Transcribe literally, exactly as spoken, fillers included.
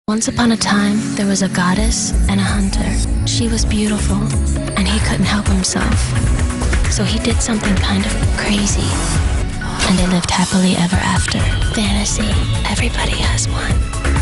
Once upon a time, there was a goddess and a hunter. She was beautiful, and he couldn't help himself. So he did something kind of crazy, and they lived happily ever after. Fantasy, everybody has one.